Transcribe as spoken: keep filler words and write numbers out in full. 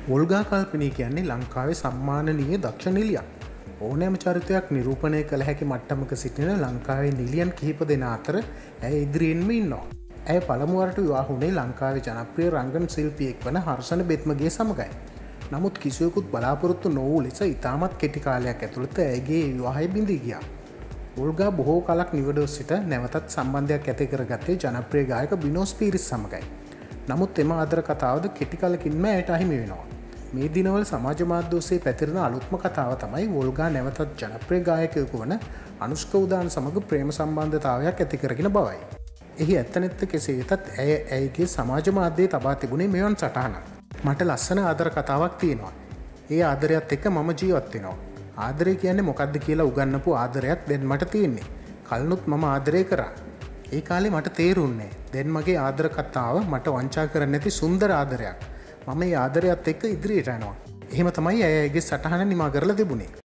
ඕල්ගා කල්පනී කියන්නේ ලංකාවේ සම්මානනීය දක්ෂ නිලියක්. ඕනෑම චරිතයක් නිරූපණය කළ හැකි මට්ටමක සිටින ලංකාවේ නිලියන් කිහිප දෙනා අතර ඇය ඉදිරියෙන්ම ඉන්නවා. ඇය පළමුවරට විවාහ වුණේ ලංකාවේ ජනප්‍රිය රංගන ශිල්පියෙක් වන හර්ෂණ බෙත්මගේ සමගයි. නමුත් කිසිවෙකුත් බලාපොරොත්තු නොවූ ලෙස ඉතාමත් කෙටි කාලයක් ඇතුළත ඇයගේ විවාහය බිඳී ගියා. ඕල්ගා බොහෝ කලක් නිවඩව සිට නැවතත් සම්බන්ධයක් ඇති කරගත්තේ ජනප්‍රිය ගායක බිනෝස් පීරිස් සමගයි. නමුත් එම ආදර කතාවද කෙටි කලකින්ම ඇයට අහිමි වෙනවා. මේ දිනවල සමාජ මාධ්‍ය ඔස්සේ පැතිරෙන අලුත්ම කතාව තමයි ඕල්ගා නැවතත් ජනප්‍රිය ගායකයෙකු වන අනුෂ්ක උදාන සමග ප්‍රේම සම්බන්ධතාවයක් ඇති කරගෙන බවයි. එහි ඇත්ත නැත්ත කෙසේ වෙතත් ඇය ඇයගේ සමාජ මාධ්‍යයේ තබා තිබුණේ මෙවන් සටහනක්. මට ලස්සන ආදර කතාවක් තියෙනවා. ඒ ආදරයත් එක්ක මම ජීවත් වෙනවා. ආදරය කියන්නේ මොකක්ද කියලා උගන්වපු ආදරයක් දැන් මට තියෙන්නේ. කලිනුත් මම ආදරය කරා. ඒ කාලේ මට තේරුන්නේ දැන් මගේ ආදර කතාව මට වංචා කරන්නේ නැති සුන්දර ආදරයක්. මම මේ ආදරයත් එක්ක ඉදිරියට යනවා. එහෙම තමයි ඇය ඇයගේ සටහන නිමා කරලා තිබුණේ.